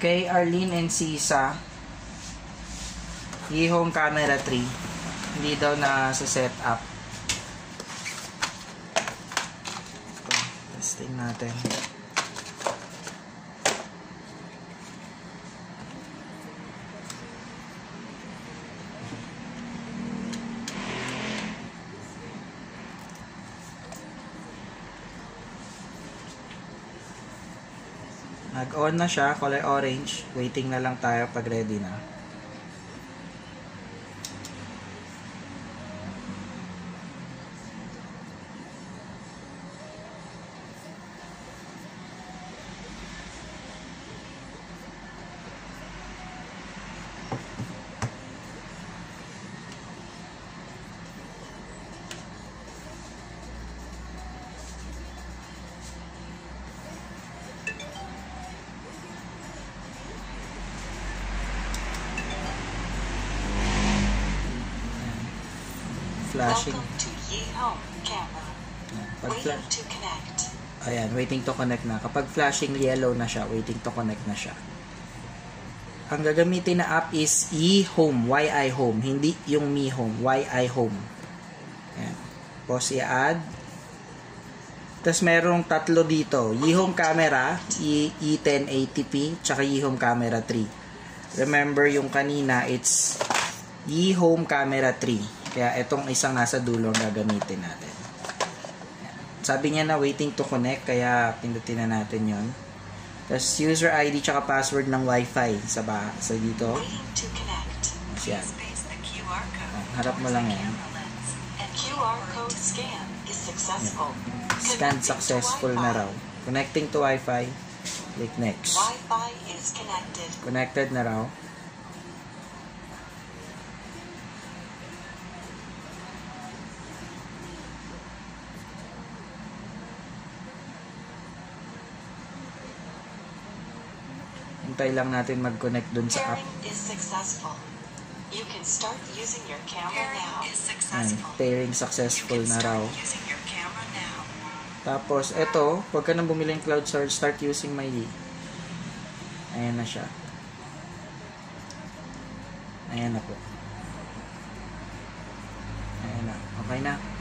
kay Arlene encisa, home camera 3. Hindi daw na sa setup. Testing natin. Nag-on na siya, color orange. Waiting na lang tayo pag ready na. Flashing. Waiting to connect. Ayan, waiting to connect na. Kapag flashing yellow na siya, waiting to connect na siya. Ang gagamitin na app is eHome, Y-I-Home. Hindi yung Mi Home, Y-I-Home. Ayan. Pause i-add. Tapos merong tatlo dito. eHome camera, E1080p, tsaka eHome camera 3. Remember yung kanina, it's eHome camera 3. Kaya itong isang nasa dulo gagamitin natin. Sabi niya na waiting to connect, kaya pindutin na natin yon. Tapos user ID tsaka password ng Wi-Fi sa dito. Yan. Harap mo lang yan. Scan successful na raw. Connecting to Wi-Fi. Click next. Connected na raw. Hintay lang natin mag-connect dun sa app. Pairing successful na raw. Tapos, eto, pag ka nang bumili ng cloud storage, start using my D. Ayan na siya. Ayan na po. Ayan na. Okay na.